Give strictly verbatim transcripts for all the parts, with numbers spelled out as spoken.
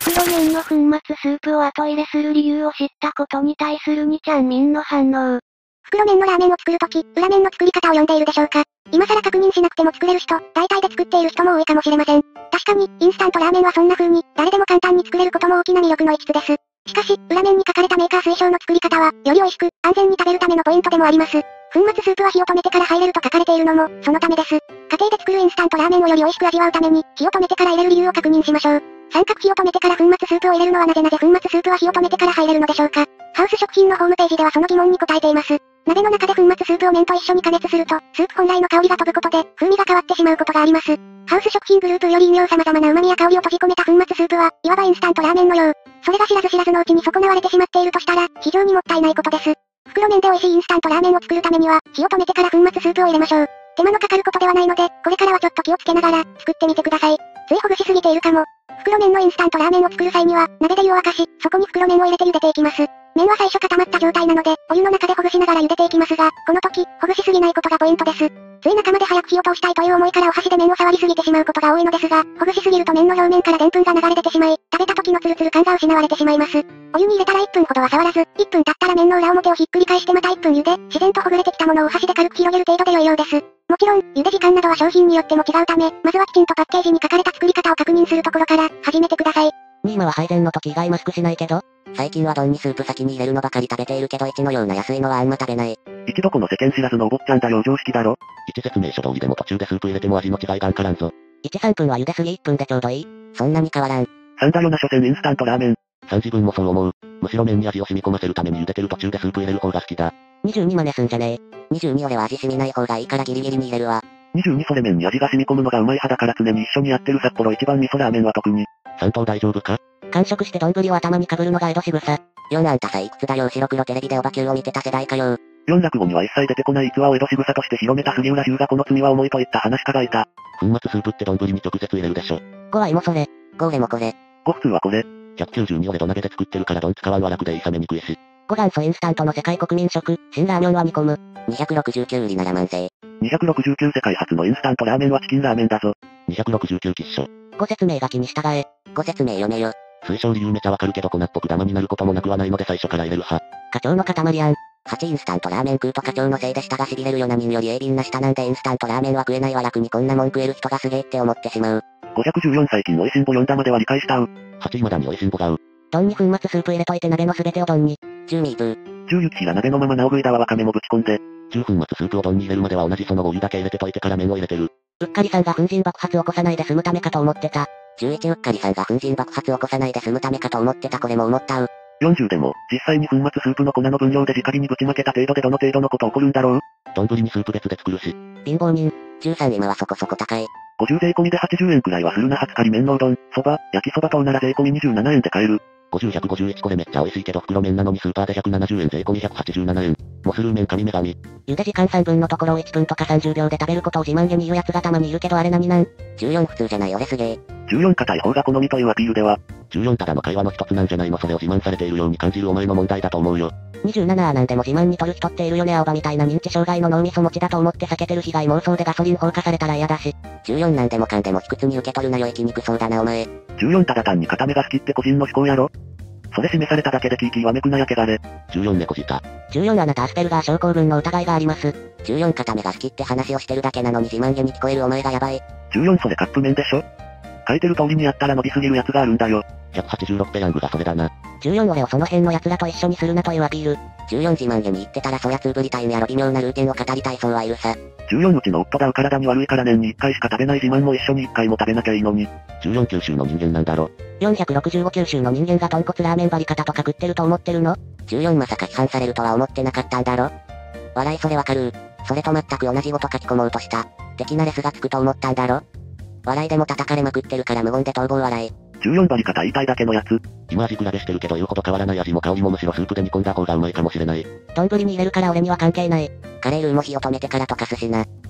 袋麺の粉末スープを後入れする理由を知ったことに対するにちゃんみんの反応。 袋麺のラーメンを作るとき、裏面の作り方を読んでいるでしょうか。今更確認しなくても作れる人、大体で作っている人も多いかもしれません。確かに、インスタントラーメンはそんな風に、誰でも簡単に作れることも大きな魅力の一つです。しかし、裏面に書かれたメーカー推奨の作り方は、より美味しく、安全に食べるためのポイントでもあります。粉末スープは火を止めてから入れると書かれているのも、そのためです。家庭で作るインスタントラーメンをより美味しく味わうために、火を止めてから入れる理由を確認しましょう。三角火を止めてから粉末スープを入れるのはなぜなぜ粉末スープは火を止めてから入れるのでしょうか。ハウス食品のホームページではその疑問に答えています。鍋の中で粉末スープを麺と一緒に加熱すると、スープ本来の香りが飛ぶことで、風味が変わってしまうことがあります。ハウス食品グループより飲料様々な旨味や香りを閉じ込めた粉末スープは、いわばインスタントラーメンのよう。それが知らず知らずのうちに損なわれてしまっているとしたら、非常にもったいないことです。袋麺で美味しいインスタントラーメンを作るためには、火を止めてから粉末スープを入れましょう。手間のかかることではないので、これからはちょっと気をつけながら、作ってみてください。ついほぐしすぎているかも。袋麺のインスタントラーメンを作る際には、鍋で湯を沸かし、そこに袋麺を入れて茹でていきます。麺は最初固まった状態なので、お湯の中でほぐしながら茹でていきますが、この時、ほぐしすぎないことがポイントです。つい中まで早く火を通したいという思いからお箸で麺を触りすぎてしまうことが多いのですが、ほぐしすぎると麺の表面から澱粉が流れ出てしまい、食べた時のツルツル感が失われてしまいます。お湯に入れたらいっぷんほどは触らず、いっぷん経ったら麺の裏表をひっくり返してまたいっぷん茹で、自然とほぐれてきたものをお箸で軽く広げる程度で良いようです。もちろん、茹で時間などは商品によっても違うため、まずはきちんとパッケージに書かれた作り方を確認するところから、始めてください。 に今は配膳の時以外マスクしないけど、最近は丼にスープ先に入れるのばかり食べているけどいちのような安いのはあんま食べない。 一度この世間知らずのお坊ちゃんだよ常識だろ。 一説明書通りでも途中でスープ入れても味の違いがんからんぞ。 いち、さんぷんは茹ですぎいっぷんでちょうどいい。そんなに変わらん。 さんだよな所詮インスタントラーメン。 さん自分もそう思う。むしろ麺に味を染み込ませるために茹でてる途中でスープ入れる方が好きだ。 にじゅうに真似すんじゃねえ。にじゅうに俺は味染みない方がいいからギリギリに入れるわ。 にじゅうにそれ麺に味が染み込むのがうまい派だから常に一緒にやってる札幌一番味噌ラーメンは特に。 さん等大丈夫か？ 完食して丼を頭にかぶるのが江戸仕草。よんあんたさいくつだよ白黒テレビでオバキューを見てた世代かよ。 よん落語には一切出てこない逸話を江戸仕草として広めた杉浦龍がこの罪は重いといった話家がいた。 粉末スープって丼に直接入れるでしょ。 ごはいもそれ。ご俺もこれ。 ご普通はこれ。 ひゃくきゅうじゅうに俺土鍋で作ってるから丼使わんは楽でいい冷めにくいし。 ご元祖インスタントの世界国民食、辛ラーメンは煮込む。にひゃくろくじゅうきゅう売りなら万世。 にひゃくろくじゅうきゅう世界初のインスタントラーメンはチキンラーメンだぞ。 にひゃくろくじゅうきゅう吉祥。 ご説明書きに従え。ご説明読めよ。 推奨理由めちゃわかるけど粉っぽくダマになることもなくはないので最初から入れる派。 課長の塊やん。はちインスタントラーメン食うと課長のせいで舌が痺れるよな人より鋭敏な舌なんでインスタントラーメンは食えないわ楽にこんなもん食える人がすげえって思ってしまう。 ごひゃくじゅうよん最近の美味しんぼ読んだまでは理解したう。 はち未だに美味しんぼがう。 丼に粉末スープ入れといて鍋のすべてを丼に。じゅうミープー。 じゅうゆきひら鍋のままなお食いだわわかめもぶち込んで。 じゅう粉末スープを丼に入れるまでは同じその後お湯だけ入れてといてから麺を入れてる。 うっかりさんが粉塵爆発起こさないで済むためかと思ってた。じゅういちうっかりさんが粉塵爆発起こさないで済むためかと思ってたこれも思ったう。 よんじゅうでも、実際に粉末スープの粉の分量で直にぶちまけた程度でどの程度のこと起こるんだろう？ 丼にスープ別で作るし。 貧乏人。じゅうさん今はそこそこ高い。 ごじゅう税込みではちじゅうえんくらいはするな初仮麺のうどん、そば、焼きそば等なら税込みにじゅうななえんで買える。 ごじゅう、ひゃくごじゅういちこれめっちゃ美味しいけど袋麺なのにスーパーでひゃくななじゅうえん税込みひゃくはちじゅうななえん。モスルー麺神女神。 茹で時間さんぶんのところをいっぷんとかさんじゅうびょうで食べることを自慢げに言う奴がたまにいるけどあれ何なん？じゅうよん普通じゃない俺すげえ。 じゅうよん硬い方が好みというアピールでは。 じゅうよんただの会話の一つなんじゃないのそれを自慢されているように感じるお前の問題だと思うよ。 にじゅうななはなんでも自慢に取る人っているよね青葉みたいな認知障害の脳みそ持ちだと思って避けてる被害妄想でガソリン放火されたら嫌だし。じゅうよんなんでもかんでも卑屈に受け取るなよ生きにくそうだなお前。 じゅうよんただ単に固めが好きって個人の思考やろ。それ示されただけでキーキーわめくなやけがれ。 じゅうよん猫舌。 じゅうよんあなたアスペルガー症候群の疑いがあります。じゅうよん固めが好きって話をしてるだけなのに自慢げに聞こえるお前がやばい。 じゅうよんそれカップ麺でしょ？書いてる通りにやったら伸びすぎるやつがあるんだよ。 ひゃくはちじゅうろくペヤングがそれだな。 じゅうよん俺をその辺の奴らと一緒にするなというアピール。じゅうよん自慢げに言ってたらそやつぶりたいんやろ微妙なルーティンを語りたいそうはいるさ。 じゅうよんうちの夫がう体に悪いから年にいっかいしか食べない自慢も一緒にいっかいも食べなきゃいいのに。 じゅうよん九州の人間なんだろ。 よんひゃくろくじゅうご九州の人間が豚骨ラーメンバリ方とか食ってると思ってるの？ じゅうよん まさか批判されるとは思ってなかったんだろ。笑いそれわかる。それと全く同じごと書き込もうとした。的なレスがつくと思ったんだろ。笑いでも叩かれまくってるから無言で逃亡笑い。 じゅうよんバリ方言いたいだけのやつ。 今味比べしてるけど言うほど変わらない味も香りもむしろスープで煮込んだ方がうまいかもしれない。 丼に入れるから俺には関係ない。カレールーも火を止めてから溶かすしな。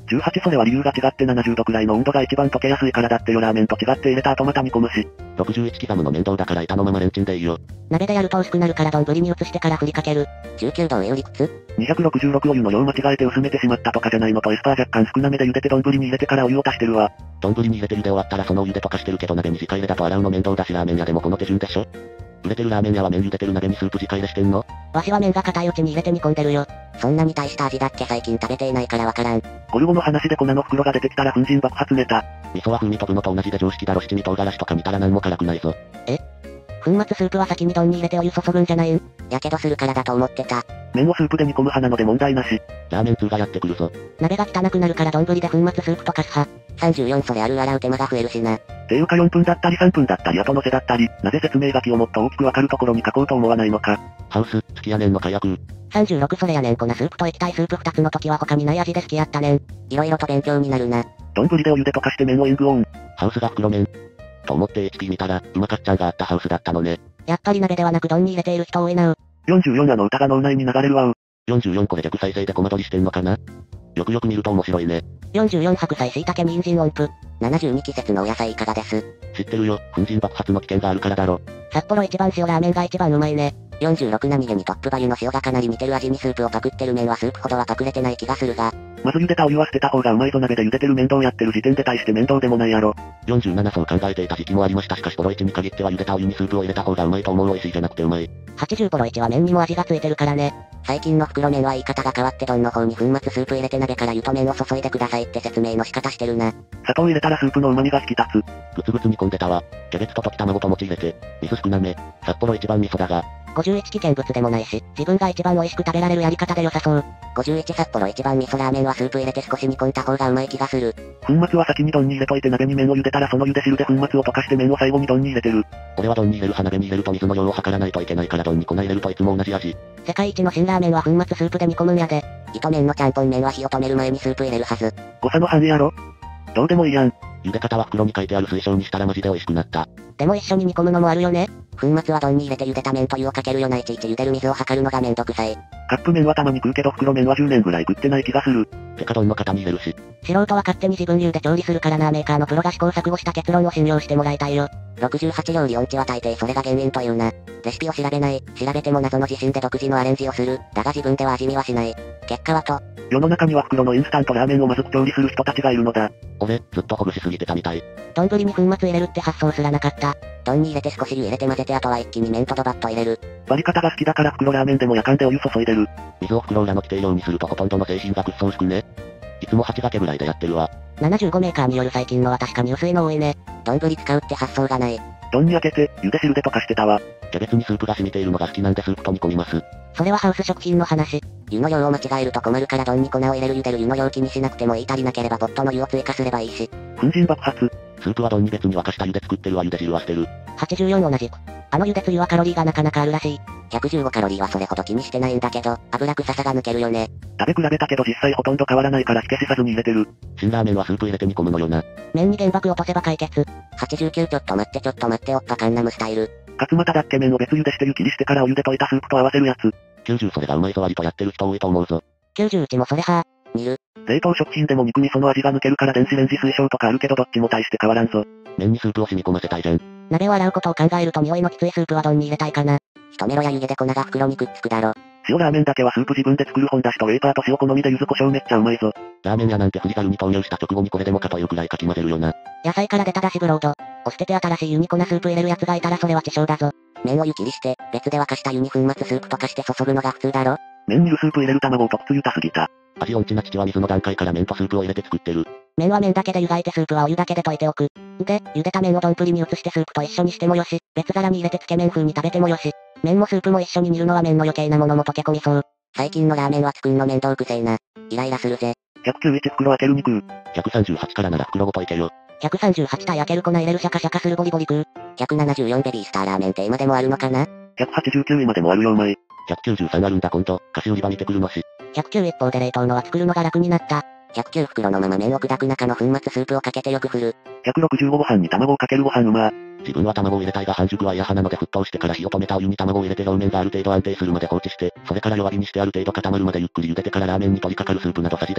じゅうはちそれは理由が違ってななじゅうどくらいの温度が一番溶けやすいからだってよ。ラーメンと違って入れた後また煮込むし。 ろくじゅういち刻むの面倒だから板のままレンチンでいいよ。 鍋でやると薄くなるから丼に移してから振りかける。 じゅうきゅうどお湯いくつ ? にひゃくろくじゅうろく お湯の量間違えて薄めてしまったとかじゃないのとエスパー若干少なめで茹でて丼に入れてからお湯を足してるわ。 丼に入れて茹で終わったらそのお湯で溶かしてるけど鍋に直入れだと洗うの面倒だしラーメン屋でもこの手順でしょ。売れてるラーメン屋は麺茹でてる鍋にスープ直入れしてんの？ わしは麺が硬いうちに入れて煮込んでるよ。 そんなに大した味だっけ最近食べていないからわからん。 ゴルゴの話で粉の袋が出てきたら粉塵爆発ネタ。 味噌は風味飛ぶのと同じで常識だろ。七味唐辛子とか見たら何も辛くないぞ。 え？粉末スープは先に丼に入れてお湯注ぐんじゃないん？ やけどするからだと思ってた。 麺をスープで煮込む派なので問題なし。 ラーメン通がやってくるぞ。 鍋が汚くなるから丼で粉末スープ溶かす派。 さんじゅうよんそれある洗う手間が増えるしな。 ていうかよんぷんだったりさんぷんだったり後乗せだったり、なぜ説明書きをもっと大きくわかるところに書こうと思わないのか。 ハウス、付きやねんのかやく。 さんじゅうろくそれやねん。粉スープと液体スープふたつの時は他にない味で好きやったねん。 いろいろと勉強になるな。 丼でお湯で溶かして麺をエングオン。 ハウスが袋麺。と思って エイチピー 見たら、うまかっちゃんがあったハウスだったのね。 やっぱり鍋ではなく丼に入れている人多いなう。 よんじゅうよんあの歌が脳内に流れるわう。 よんじゅうよんこれ逆再生でコマ撮りしてんのかな？よくよく見ると面白いね。 よんじゅうよん白菜椎茸人参音符。 ななじゅうに季節のお野菜いかがです？ 知ってるよ、粉塵爆発の危険があるからだろ。 札幌一番塩ラーメンが一番うまいね。 よんじゅうろく何気にトップバリュの塩がかなり似てる味にスープをパクってる麺はスープほどはパクれてない気がするが。 まず茹でたお湯は捨てた方がうまいぞ。鍋で茹でてる面倒やってる時点で大して面倒でもないやろ。 よんじゅうななそう考えていた時期もありました。しかしポロイチに限っては茹でたお湯にスープを入れた方がうまいと思う。美味しいじゃなくてうまい。 はちじゅうポロいちは麺にも味がついてるからね。 最近の袋麺は言い方が変わって丼の方に粉末スープ入れて鍋から湯と麺を注いでくださいって説明の仕方してるな。 砂糖入れたらスープの旨味が引き立つ。 ぐつぐつ煮込んでたわ。キャベツと溶き卵と餅入れて、水少なめ。札幌一番味噌だが。 ごじゅういち危険物でもないし、自分が一番美味しく食べられるやり方で良さそう。 ごじゅういち札幌一番味噌ラーメンはスープ入れて少し煮込んだ方がうまい気がする。 粉末は先に丼に入れといて鍋に麺を茹でたらその茹で汁で粉末を溶かして麺を最後に丼に入れてる。 俺は丼に入れる派。鍋に入れると水の量を測らないといけないから丼に粉入れるといつも同じ味。 世界一の辛ラーメンは粉末スープで煮込むんやで。 糸麺のちゃんぽん麺は火を止める前にスープ入れるはず。 誤差の範囲やろ。どうでもいいやん。 茹で方は袋に書いてある水晶にしたらマジで美味しくなった。 でも一緒に煮込むのもあるよね。 粉末は丼に入れて茹でた麺と湯をかけるよないちいち茹でる水を測るのがめんどくさい。 カップ麺はたまに食うけど袋麺はじゅうねんぐらい食ってない気がする。 てか丼の型に入れるし。 素人は勝手に自分流で調理するからな。メーカーのプロが試行錯誤した結論を信用してもらいたいよ。 ろくじゅうはち料理音痴は大抵それが原因というな。レシピを調べない、調べても謎の自信で独自のアレンジをする。だが自分では味見はしない。結果はと。 世の中には袋のインスタントラーメンをまずく調理する人たちがいるのだ。 俺、ずっとほぐしすぎてたみたい。 丼に粉末入れるって発想すらなかった。 丼に入れて少し湯入れて混ぜてあとは一気に麺とドバッと入れる。 割り方が好きだから袋ラーメンでも夜間でお湯注いでる。 水を袋裏の規定量にするとほとんどの製品がくっそ薄くね。いつもはち掛けぐらいでやってるわ。 ななじゅうごメーカーによる最近のは確かに薄いの多いね。 丼使うって発想がない。 丼に開けて、茹で汁で溶かしてたわ。 キャベツにスープが染みているのが好きなんでスープと煮込みます。 それはハウス食品の話。 湯の量を間違えると困るから丼に粉を入れる。茹でる湯の量気にしなくてもいい。足りなければポットの湯を追加すればいいし。 粉塵爆発。 スープは丼に別に沸かした湯で作ってるわ。茹で汁は捨てる。 はちじゅうよん同じく。あの茹でつゆはカロリーがなかなかあるらしい。 ひゃくじゅうごカロリーはそれほど気にしてないんだけど、油臭さが抜けるよね。 食べ比べたけど実際ほとんど変わらないから火消しさずに入れてる。 辛ラーメンはスープ入れて煮込むのよな。 麺に原爆落とせば解決。 はちじゅうきゅうちょっと待ってちょっと待っておっぱカンナムスタイル。 勝俣だって麺を別茹でして湯切りしてからお湯で溶いたスープと合わせるやつ。 きゅうじゅうそれがうまいぞ割とやってる人多いと思うぞ。 きゅうじゅううちもそれは。 煮る。 冷凍食品でも肉にその味が抜けるから電子レンジ推奨とかあるけどどっちも大して変わらんぞ。 麺にスープを染み込ませたいじゃん。 鍋を洗うことを考えると匂いのきついスープは丼に入れたいかな。 ひとめろや湯気で粉が袋にくっつくだろ。 塩ラーメンだけはスープ自分で作る本だしとウェイパーと塩好みで柚子胡椒めっちゃうまいぞ。 ラーメン屋なんて振りざるに投入した直後にこれでもかというくらいかき混ぜるよな。 野菜から出ただしブロードを捨てて新しい湯に粉スープ入れる奴がいたらそれは致傷だぞ。 麺を湯切りして、別で沸かした湯に粉末スープ溶かして注ぐのが普通だろ。 麺に湯スープ入れる卵を特つゆたすぎた。 味音痴な父は水の段階から麺とスープを入れて作ってる。 麺は麺だけで湯がいてスープはお湯だけで溶いておく。で、茹でた麺を丼に移してスープと一緒にしてもよし、別皿に入れてつけ麺風に食べてもよし。麺もスープも一緒に煮るのは麺の余計なものも溶け込みそう。 最近のラーメンは作んの面倒くせえな。イライラするぜ。 ひゃくきゅうじゅういち袋開けるに食う。 ひゃくさんじゅうはちからなら袋ごといけよ。 ひゃくさんじゅうはち体開ける粉入れるシャカシャカするボリボリ食う。 ひゃくななじゅうよんベビースターラーメンって今でもあるのかな？ ひゃくはちじゅうきゅういまでもあるよお前。 ひゃくきゅうじゅうさんあるんだ今度、菓子売り場見てくるのし。 ひゃくきゅう一方で冷凍のは作るのが楽になった。 ひゃくきゅう袋のまま麺を砕く中の粉末スープをかけてよく振る。 ひゃくろくじゅうごご飯に卵をかけるご飯うま。 自分は卵を入れたいが半熟は嫌派なので沸騰してから火を止めたお湯に卵を入れて表面がある程度安定するまで放置して、それから弱火にしてある程度固まるまでゆっくり茹でてからラーメンに取り掛かるスープなどさじである。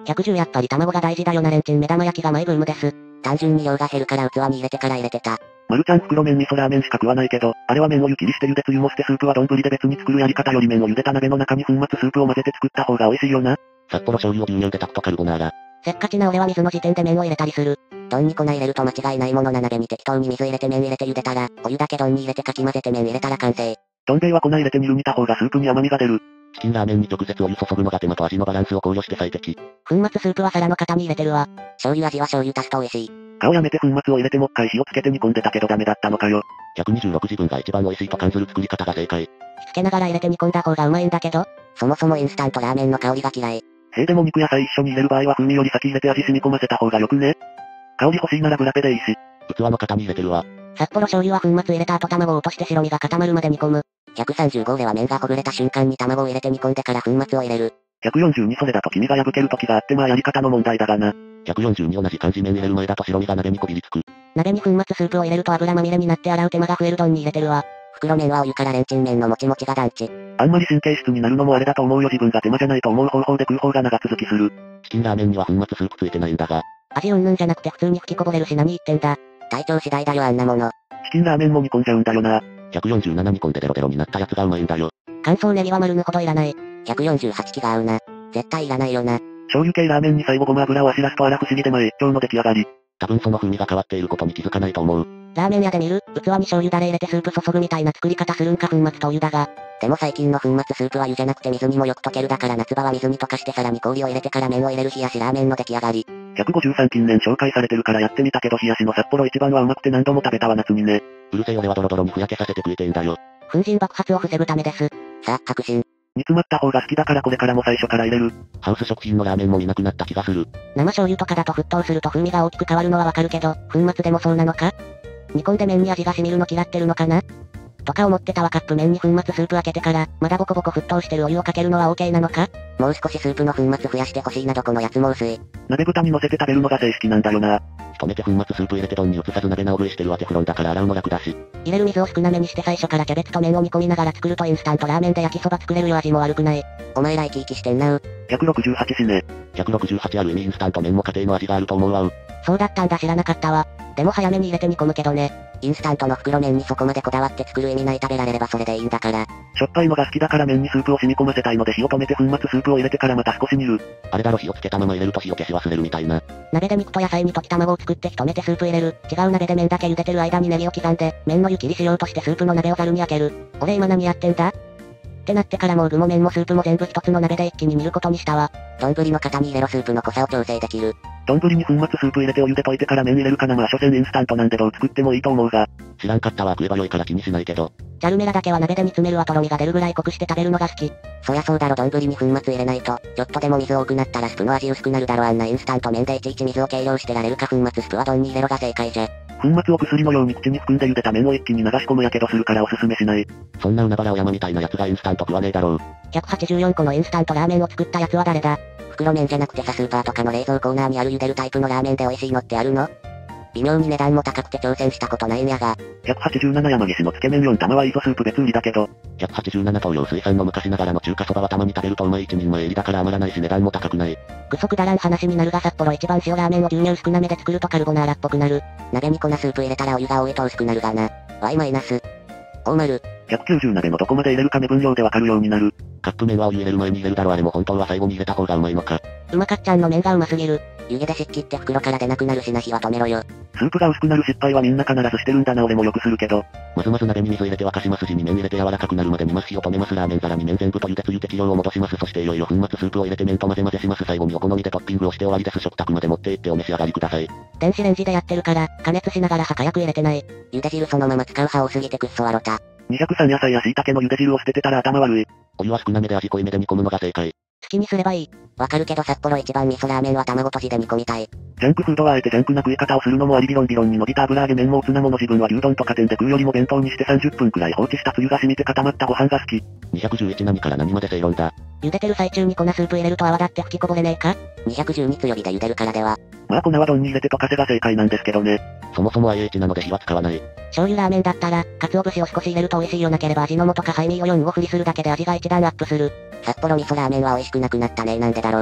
ひゃくじゅうやっぱり卵が大事だよな。レンチン目玉焼きがマイブームです。 単純に量が減るから器に入れてから入れてた。 まるちゃん袋麺味噌ラーメンしか食わないけど、あれは麺を湯切りして茹でつゆもしてスープは丼で別に作るやり方より麺を茹でた鍋の中に粉末スープを混ぜて作った方が美味しいよな。 札幌醤油を牛乳で炊くとカルボナーラ。 せっかちな俺は水の時点で麺を入れたりする。 丼に粉入れると間違いないものな。鍋に適当に水入れて麺入れて茹でたら、お湯だけ丼に入れてかき混ぜて麺入れたら完成。 丼では粉入れて煮る煮た方がスープに甘みが出る。 チキンラーメンに直接お湯注ぐのが手間と味のバランスを考慮して最適。 粉末スープは皿の型に入れてるわ。 醤油味は醤油足すと美味しい。 顔やめて粉末を入れてもっかい火をつけて煮込んでたけどダメだったのかよ。 ひゃくにじゅうろくじぶんが一番美味しいと感じる作り方が正解。 しつけながら入れて煮込んだ方がうまいんだけど。 そもそもインスタントラーメンの香りが嫌い。 へえでも肉野菜一緒に入れる場合は風味より先入れて味染み込ませた方がよくね。香り欲しいならグラペでいいし。 器の型に入れてるわ。 札幌醤油は粉末入れた後卵を落として白身が固まるまで煮込む。 ひゃくさんじゅうごでは麺がほぐれた瞬間に卵を入れて煮込んでから粉末を入れる。 ひゃくよんじゅうにそれだと黄身が破ける時があってまあやり方の問題だがな。 ひゃくよんじゅうに同じ感じ麺入れる前だと白身が鍋にこびりつく。 鍋に粉末スープを入れると油まみれになって洗う手間が増える。丼に入れてるわ。 袋麺はお湯からレンチン麺のもちもちが団地。 あんまり神経質になるのもあれだと思うよ。自分が手間じゃないと思う方法で食う方が長続きする。 チキンラーメンには粉末スープついてないんだが。 味うんぬんじゃなくて普通に吹きこぼれるし何言ってんだ。 体調次第だよあんなもの。 チキンラーメンも煮込んじゃうんだよな。 ひゃくよんじゅうなな煮込んでデロデロになったやつがうまいんだよ。 乾燥ネギは丸ぬほどいらない。 ひゃくよんじゅうはちきが合うな。絶対いらないよな。 醤油系ラーメンに最後ごま油をあしらすとあら不思議で前一丁の出来上がり。 多分その風味が変わっていることに気づかないと思う。 ラーメン屋で見る、器に醤油だれ入れてスープ注ぐみたいな作り方するんか。粉末とお湯だが。 でも最近の粉末スープは湯じゃなくて水にもよく溶ける。だから夏場は水に溶かしてさらに氷を入れてから麺を入れる冷やしラーメンの出来上がり。 ひゃくごじゅうさん近年紹介されてるからやってみたけど冷やしの札幌一番はうまくて何度も食べたわ夏にね。 うるせえ俺はドロドロにふやけさせて食いてえんだよ。 粉塵爆発を防ぐためです。 さあ確信。 煮詰まった方が好きだからこれからも最初から入れる。 ハウス食品のラーメンも見なくなった気がする。 生醤油とかだと沸騰すると風味が大きく変わるのはわかるけど、粉末でもそうなのか？煮込んで麺に味が染みるの嫌ってるのかな？とか思ってたわ。カップ麺に粉末スープ開けてから、まだボコボコ沸騰してるお湯をかけるのは OK なのか？ もう少しスープの粉末増やしてほしいな。どこのやつも薄い。 鍋蓋に乗せて食べるのが正式なんだよな。 止めて粉末スープ入れて丼に移さず鍋直食いしてるわ。テフロンだから洗うの楽だし。 入れる水を少なめにして最初からキャベツと麺を煮込みながら作るとインスタントラーメンで焼きそば作れるよ。味も悪くない。 お前ら生き生きしてんなう。 ひゃくろくじゅうはちしね。 ひゃくろくじゅうはちある意味インスタント麺も家庭の味があると思うわう。 そうだったんだ知らなかったわ。でも早めに入れて煮込むけどね。 インスタントの袋麺にそこまでこだわって作る意味ない。食べられればそれでいいんだから。 しょっぱいのが好きだから麺にスープを染み込ませたいので火を止めて粉末スープを入れてからまた少し煮る。 あれだろ火をつけたまま入れると火を消し忘れるみたいな。 鍋で肉と野菜に溶き卵を作ってひとめてスープ入れる。違う鍋で麺だけ茹でてる間にネギを刻んで、麺の湯切りしようとしてスープの鍋をざるに開ける。俺今何やってんだ？ってなってからもう具も麺もスープも全部一つの鍋で一気に煮ることにしたわ。 丼の型に入れろ。スープの濃さを調整できる。 丼に粉末スープ入れてお湯で溶いてから麺入れるかな。まあ所詮インスタントなんでどう作ってもいいと思うが。 知らんかったわ。食えば良いから気にしないけど。 ジャルメラだけは鍋で煮詰めるわ。とろみが出るぐらい濃くして食べるのが好き。 そりゃそうだろ。丼に粉末入れないと、ちょっとでも水多くなったらスプの味薄くなるだろ。あんなインスタント麺でいちいち水を計量してられるか。粉末スプは丼に入れろが正解じゃ。 粉末を薬のように口に含んで茹でた麺を一気に流し込むやけどするからおすすめしない。 そんな海原お山みたいなやつがインスタント食わねえだろう。 ひゃくはちじゅうよんこのインスタントラーメンを作ったやつは誰だ？ 袋麺じゃなくてさスーパーとかの冷蔵コーナーにある茹でるタイプのラーメンで美味しいのってあるの？微妙に値段も高くて挑戦したことないんやが。 ひゃくはちじゅうなな山岸のつけ麺よん玉はいいぞ。スープ別売りだけど。 ひゃくはちじゅうなな東洋水産の昔ながらの中華そばはたまに食べるとうまい一人前入りだから余らないし値段も高くない。 ぐそくだらん話になるが札幌一番塩ラーメンを牛乳少なめで作るとカルボナーラっぽくなる。 鍋に粉スープ入れたらお湯が多いと薄くなるがな。Y マイナス。大丸。 ひゃくきゅうじゅう鍋のどこまで入れるか目分量でわかるようになる。 カップ麺はお湯入れる前に入れるだろ。あれも本当は最後に入れた方がうまいのか。 うまかっちゃんの麺がうますぎる。 湯気で湿気って袋から出なくなるしな。火は止めろよ。 スープが薄くなる失敗はみんな必ずしてるんだな。俺もよくするけど。 まずまず鍋に水入れて沸かしますしに麺入れて柔らかくなるまで煮ます。火を止めます。ラーメン皿に麺全部と茹でつゆ適量を戻します。そしていよいよ粉末スープを入れて麺と混ぜ混ぜします。最後にお好みでトッピングをして終わりです。食卓まで持って行ってお召し上がりください。 電子レンジでやってるから、加熱しながら早く入れてない。 茹で汁そのまま使う派多すぎてくっそわろた。 にひゃくさん野菜や椎茸の茹で汁を捨ててたら頭悪い。 お湯は少なめで味濃いめで煮込むのが正解。 好きにすればいい。 わかるけど札幌一番味噌ラーメンは卵とじで煮込みたい。 ジャンクフードはあえてジャンクな食い方をするのもあり。理論理論に伸びた油揚げ麺もおつなもの。自分は牛丼とか店で食うよりも弁当にしてさんじゅっぷんくらい放置したつゆが染みて固まったご飯が好き。 にひゃくじゅういち何から何まで正論だ。 茹でてる最中に粉スープ入れると泡立って吹きこぼれねえか？ にひゃくじゅうに強火で茹でるからでは。 まあ粉は丼に入れて溶かせが正解なんですけどね。 そもそも アイエイチ なので火は使わない。 醤油ラーメンだったら、鰹節を少し入れると美味しいよ。なければ味の素かハイミーをよんを振りするだけで味が一段アップする。 札幌味噌ラーメンは美味しくなくなったね。なんでだろう。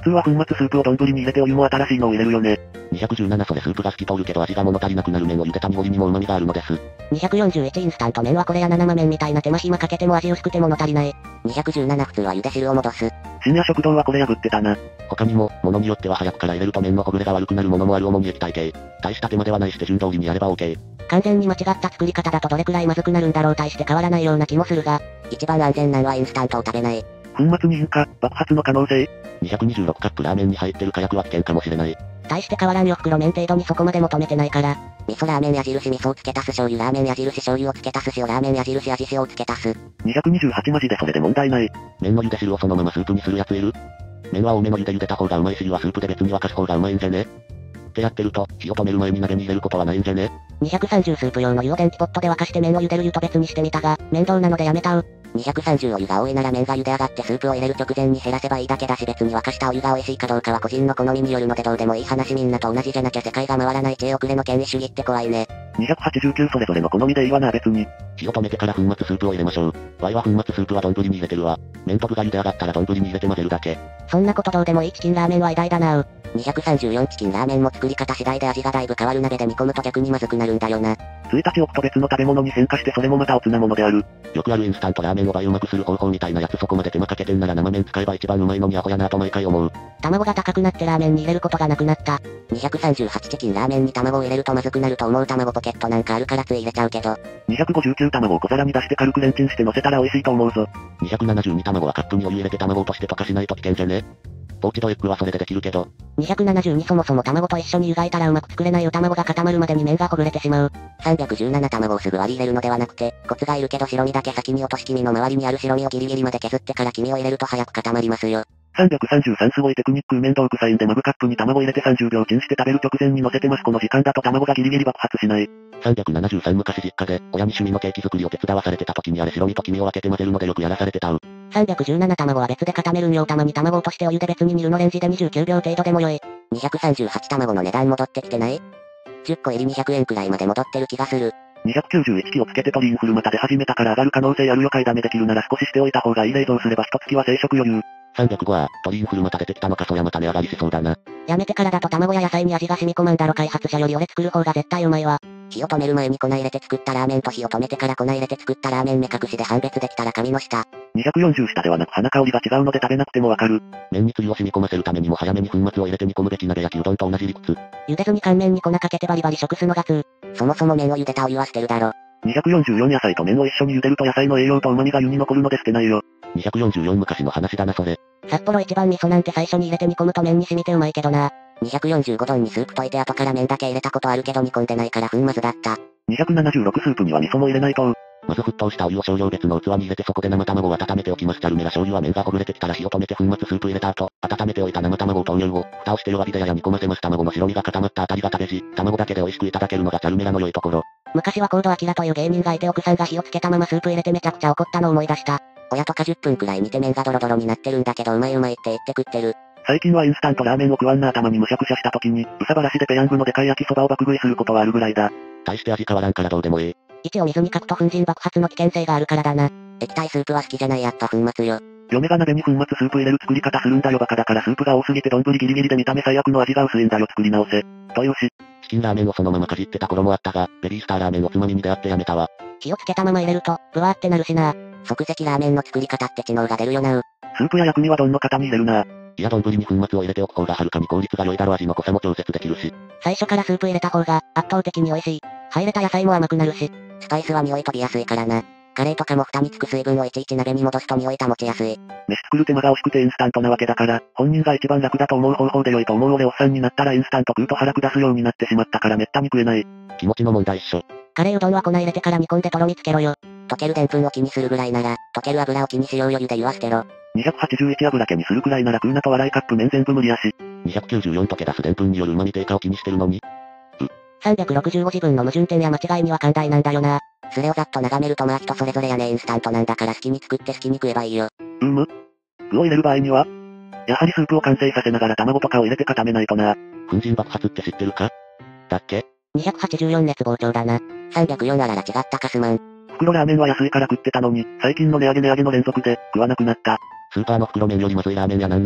通は粉末スープを丼に入れてお湯も新しいのを入れるよね。 にひゃくじゅうななそれスープが透き通るけど味が物足りなくなる麺を茹でた濁りにも旨味があるのです。 にひゃくよんじゅういちインスタント麺はこれや生麺みたいな手間暇かけても味薄くて物足りない。 にひゃくじゅうなな普通は茹で汁を戻す。 深夜食堂はこれ破ってたな。 他にも、物によっては早くから入れると麺のほぐれが悪くなるものもある主に液体系。大した手間ではないして順通りにやれば OK。 完全に間違った作り方だとどれくらいまずくなるんだろう大して変わらないような気もするが。 一番安全なのはインスタントを食べない。 粉末に引火、爆発の可能性。 にひゃくにじゅうろくカップラーメンに入ってる火薬は危険かもしれない。 大して変わらんよ袋麺程度にそこまで求めてないから。 味噌ラーメン矢印味噌を付け足す醤油ラーメン矢印醤油を付け足す塩ラーメン矢印味塩を付け足す。 にひゃくにじゅうはちマジでそれで問題ない。 麺の茹で汁をそのままスープにするやついる？麺は多めの茹で茹でた方がうまいし湯はスープで別に沸かす方がうまいんじゃね？ってやってると、火を止める前に鍋に入れることはないんじゃね？ にひゃくさんじゅうスープ用の湯を電気ポットで沸かして麺を茹でる湯と別にしてみたが、面倒なのでやめたう。 にひゃくさんじゅうお湯が多いなら麺が茹で上がってスープを入れる直前に減らせばいいだけだし別に沸かしたお湯が美味しいかどうかは個人の好みによるのでどうでもいい話みんなと同じじゃなきゃ世界が回らない知恵遅れの権威主義って怖いね。 にひゃくはちじゅうきゅうそれぞれの好みでいいわな別に。 火を止めてから粉末スープを入れましょう。Y は粉末スープは丼に入れてるわ。麺と具が茹で上がったら丼に入れて混ぜるだけ。 そんなことどうでもいいチキンラーメンは偉大だなう。 にひゃくさんじゅうよんチキンラーメンも作り方次第で味がだいぶ変わる鍋で煮込むと逆にまずくなるんだよな。 ついたち置くと別の食べ物に変化してそれもまたおつなものである。 よくあるインスタントラーメンを倍うまくする方法みたいなやつそこまで手間かけてんなら生麺使えば一番うまいのにアホやなと毎回思う。 卵が高くなってラーメンに入れることがなくなった。 にひゃくさんじゅうはちチキンラーメンに卵を入れるとまずくなると思う卵ポケットなんかあるからつい入れちゃうけど。 にひゃくごじゅうきゅう卵を小皿に出して軽くレンチンして乗せたら美味しいと思うぞ。 にひゃくななじゅうに卵はカップにお湯入れて卵落として溶かしないと危険じゃね？ポーチドエッグはそれでできるけど。 にひゃくななじゅうにそもそも卵と一緒に湯がいたらうまく作れないお卵が固まるまでに麺がほぐれてしまう。 さんびゃくじゅうなな卵をすぐ割り入れるのではなくて、コツがいるけど白身だけ先に落とし黄身の周りにある白身をギリギリまで削ってから黄身を入れると早く固まりますよ。 さんびゃくさんじゅうさんすごいテクニック面倒くさいんでマグカップに卵入れてさんじゅうびょうチンして食べる直前に乗せてます。この時間だと卵がギリギリ爆発しない。 さんびゃくななじゅうさん昔実家で、親に趣味のケーキ作りを手伝わされてた時にあれ白身と黄身を分けて混ぜるのでよくやらされてたう。 さんびゃくじゅうなな卵は別で固めるんよ。たまに卵落としてお湯で別に煮るのレンジでにじゅうきゅうびょう程度でもよい。 にひゃくさんじゅうはち卵の値段戻ってきてない？ じゅっこ入りにひゃくえんくらいまで戻ってる気がする。 にひゃくきゅうじゅういちキロつけて鳥インフルまた出始めたから上がる可能性あるよ。買いだめできるなら少ししておいた方がいい。冷蔵すれば一月は生食余裕。 さんびゃくごは、鳥インフルまた出てきたのかそりゃまた値上がりしそうだな。 やめてからだと卵や野菜に味が染み込まんだろ。開発者より俺作る方が絶対うまいわ。 火を止める前に粉入れて作ったラーメンと火を止めてから粉入れて作ったラーメン目隠しで判別できたら紙の下。 にひゃくよんじゅう下ではなく鼻香りが違うので食べなくてもわかる。 麺につゆを染み込ませるためにも早めに粉末を入れて煮込むべき鍋焼きうどんと同じ理屈。 茹でずに乾麺に粉かけてバリバリ食すのが通。 そもそも麺を茹でたお湯は捨てるだろ。 にひゃくよんじゅうよん野菜と麺を一緒に茹でると野菜の栄養と旨味が湯に残るので捨てないよ。 にひゃくよんじゅうよん昔の話だなそれ。 札幌一番味噌なんて最初に入れて煮込むと麺に染みてうまいけどな。 にひゃくよんじゅうごどにスープ溶いて後から麺だけ入れたことあるけど煮込んでないから粉末だった。 にひゃくななじゅうろくスープには味噌も入れないと。 まず沸騰したお湯を少量別の器に入れてそこで生卵を温めておきます。チャルメラ醤油は麺がほぐれてきたら火を止めて粉末スープ入れた後、温めておいた生卵を投入後、蓋をして弱火でやや煮込ませます。卵の白身が固まったあたりが食べし、卵だけで美味しくいただけるのがチャルメラの良いところ。 昔はコードアキラという芸人がいて奥さんが火をつけたままスープ入れてめちゃくちゃ怒ったのを思い出した。 親とかじゅっぷんくらい見て麺がドロドロになってるんだけどうまいうまいって言って食ってる。 最近はインスタントラーメンを食わんな頭にむしゃくしゃした時に、うさばらしでペヤングのでかい焼きそばを爆食いすることはあるぐらいだ。 大して味変わらんからどうでもいい。 一応水に書くと粉塵爆発の危険性があるからだな。 液体スープは好きじゃないやっぱ粉末よ。 嫁が鍋に粉末スープ入れる作り方するんだよバカだからスープが多すぎて丼ギリギリで見た目最悪の味が薄いんだよ作り直せ。というし。 チキンラーメンをそのままかじってた頃もあったが、ベビースターラーメンをつまみに出会ってやめたわ。 火をつけたまま入れると、ブワーってなるしな。 即席ラーメンの作り方って知能が出るよなう。 スープや薬味は丼の型に入れるな。 いや丼に粉末を入れておく方がはるかに効率が良いだろ。味の濃さも調節できるし。 最初からスープ入れた方が圧倒的に美味しい。入れた野菜も甘くなるし。 スパイスは匂い飛びやすいからな。カレーとかも蓋につく水分をいちいち鍋に戻すと匂い保ちやすい。 飯作る手間が惜しくてインスタントなわけだから、本人が一番楽だと思う方法で良いと思う。俺おっさんになったらインスタント食うと腹下すようになってしまったからめったに食えない。 気持ちの問題っしょ。 カレーうどんは粉入れてから煮込んでとろみつけろよ。 溶ける澱粉を気にするぐらいなら、溶ける油を気にしようよ。茹で湯は捨てろ。 にひゃくはちじゅういち油気にするくらいなら食うなと笑いカップ麺全部無理やし。 にひゃくきゅうじゅうよん溶け出す澱粉による旨味低下を気にしてるのに。 う。さんびゃくろくじゅうご自分の矛盾点や間違いには寛大なんだよな。 それをざっと眺めるとまあ人それぞれやね。インスタントなんだから好きに作って好きに食えばいいよ。 うむ。具を入れる場合にはやはりスープを完成させながら卵とかを入れて固めないとな。 粉塵爆発って知ってるか？だっけ？ にひゃくはちじゅうよん熱膨張だな。 さんびゃくよんあらら違ったかすまん。 袋ラーメンは安いから食ってたのに、最近の値上げ値上げの連続で食わなくなった。 スーパーの袋麺よりまずいラーメンやなんなん。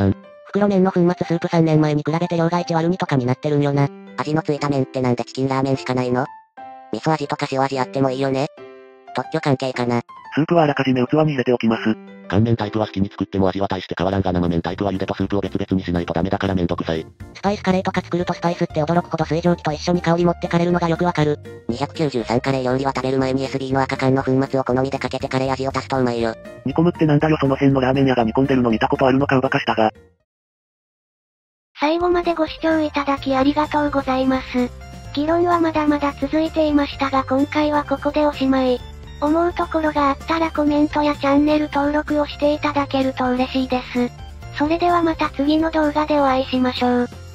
袋麺の粉末スープさんねんまえに比べて量がいちわるにとかになってるんよな。 味のついた麺ってなんでチキンラーメンしかないの？味噌味とか塩味あってもいいよね。特許関係かな。 スープはあらかじめ器に入れておきます。 乾麺タイプは好きに作っても味は大して変わらんが生麺タイプは茹でとスープを別々にしないとダメだからめんどくさい。 スパイスカレーとか作るとスパイスって驚くほど水蒸気と一緒に香り持ってかれるのがよくわかる。 にひゃくきゅうじゅうさんカレー料理は食べる前に エスビー の赤缶の粉末を好みでかけてカレー味を足すとうまいよ。 煮込むってなんだよその辺のラーメン屋が煮込んでるの見たことあるのかうばかしたが。 最後までご視聴いただきありがとうございます。議論はまだまだ続いていましたが今回はここでおしまい。思うところがあったらコメントやチャンネル登録をしていただけると嬉しいです。それではまた次の動画でお会いしましょう。